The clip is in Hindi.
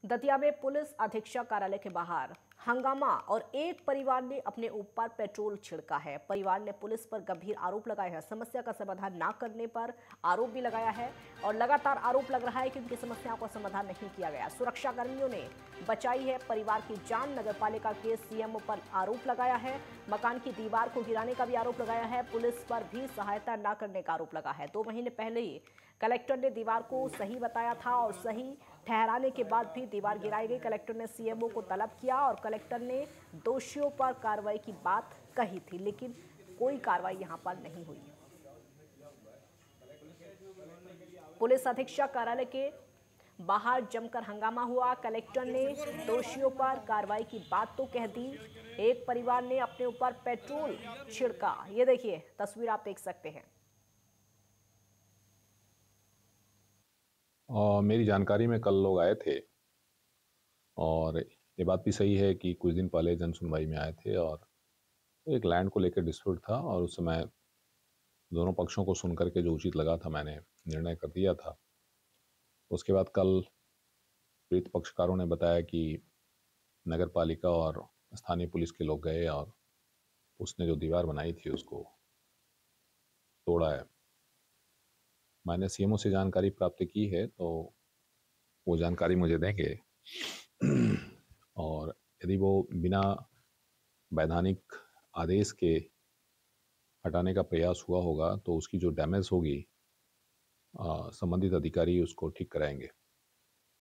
दतिया में पुलिस अधीक्षक कार्यालय के बाहर हंगामा और एक परिवार ने अपने ऊपर पेट्रोल छिड़का है। परिवार ने पुलिस पर गंभीर आरोप लगाए हैं। समस्या का समाधान न करने पर आरोप भी लगाया है और लगातार आरोप लग रहा है कि उनकी समस्याओं का समाधान नहीं किया गया। सुरक्षा कर्मियों ने बचाई है परिवार की जान। नगरपालिका के सीएमओ पर आरोप लगाया है। मकान की दीवार को गिराने का भी आरोप लगाया है। पुलिस पर भी सहायता न करने का आरोप लगा है। 2 महीने पहले ही कलेक्टर ने दीवार को सही बताया था और सही ठहराने के बाद भी दीवार गिराई गई। कलेक्टर ने सीएमओ को तलब किया और कलेक्टर ने दोषियों पर कार्रवाई की बात कही थी, लेकिन कोई कार्रवाई यहां पर नहीं हुई। पुलिस अधीक्षक कार्यालय के बाहर जमकर हंगामा हुआ। कलेक्टर ने दोषियों पर कार्रवाई की बात तो कह दी। एक परिवार ने अपने ऊपर पेट्रोल छिड़का। ये देखिए तस्वीर आप देख सकते हैं। मेरी जानकारी में कल लोग आए थे और ये बात भी सही है कि कुछ दिन पहले जन सुनवाई में आए थे और एक लैंड को लेकर डिस्प्यूट था और उस समय दोनों पक्षों को सुन करके जो उचित लगा था मैंने निर्णय कर दिया था। उसके बाद कल पीड़ित पक्षकारों ने बताया कि नगर पालिका और स्थानीय पुलिस के लोग गए और उसने जो दीवार बनाई थी उसको तोड़ा है। मैंने सीएमओ से जानकारी प्राप्त की है तो वो जानकारी मुझे देंगे और यदि वो बिना वैधानिक आदेश के हटाने का प्रयास हुआ होगा तो उसकी जो डैमेज होगी संबंधित अधिकारी उसको ठीक कराएंगे।